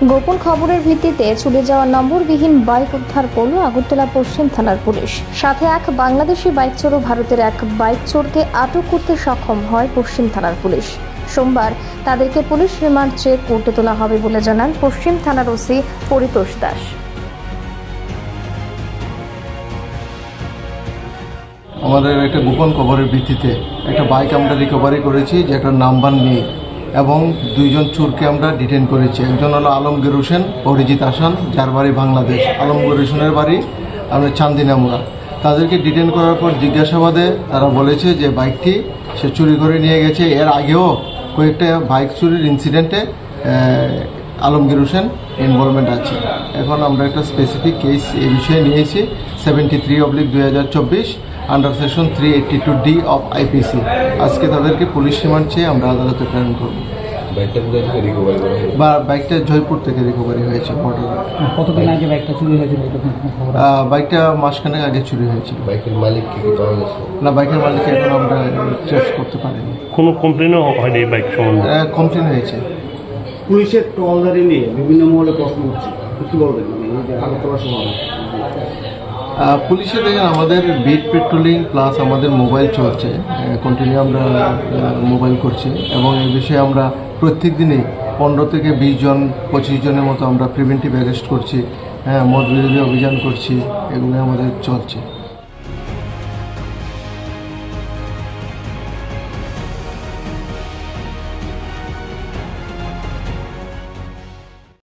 গোপন খবরের ভিত্তিতে চলে যাওয়া নম্বরবিহীন বাইক উদ্ধার করল আগরতলা পশ্চিম থানার পুলিশ। সাথে এক বাংলাদেশি বাইক চোর ও ভারতের এক বাইক চোরকে আটক করতে সক্ষম হয় পশ্চিম থানার পুলিশ। সোমবার তাদেরকে পুলিশ রিমান্ড চেয়ে কোর্টে তোলা হবে বলে জানান পশ্চিম থানার ওসি পরিতোষ দাস। আমাদের একটা গোপন খবরের ভিত্তিতে একটা বাইক আমরা রিকভারি করেছি, যেটা নাম্বার নেই, এবং দুইজন চোরকে আমরা ডিটেন করেছি। একজন হলো আলমগীর হোসেন, অরিজিৎ আসান, যার বাড়ি বাংলাদেশ। আলমগীর হোসেনের বাড়ি আমাদের চান্দিনামুড়া। তাদেরকে ডিটেন করার পর জিজ্ঞাসাবাদে তারা বলেছে যে বাইকটি সে চুরি করে নিয়ে গেছে। এর আগেও কয়েকটা বাইক চুরির ইনসিডেন্টে আলমগীর হোসেন ইনভলভমেন্ট আছে। এখন আমরা একটা স্পেসিফিক কেস এই বিষয়ে নিয়েছি 73/2024 under section 382D of IPC। আজকে তাদেরকে পুলিশ রিমান্ড চেয়ে আমরা আদালতে প্রেরণ করব। বাইকটা জয়পুর থেকে রিকভারি হয়েছে। কতদিন আগে বাইকটা চুরি হয়েছিল? বাইকটা মাসখানেক আগে চুরি হয়েছিল। বাইকের মালিক কি পাওয়া গেছে? না, বাইকের মালিককে এখন আমরা ট্রেস করতে পারিনি। কোনো কমপ্লেনও হয়নি বাইক সম্বন্ধে? কমপ্লেন হয়েছে। পুলিশের টহলদারি নিয়ে বিভিন্ন মহলে প্রশ্ন হচ্ছে, কি বলবেন? পুলিশে দেখেন আমাদের বিট পেট্রোলিং প্লাস আমাদের মোবাইল চলছে, কন্টিনিউ আমরা মোবাইল করছি, এবং এই বিষয়ে আমরা প্রত্যেক দিনই 15 থেকে 20 জন 25 জনের মতো আমরা প্রিভেন্টিভ অ্যারেস্ট করছি, মদ বিরোধী অভিযান করছি, এগুলো আমাদের চলছে।